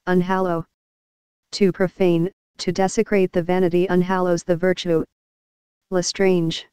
unhallow. To profane, to desecrate the vanity unhallows the virtue. Lestrange.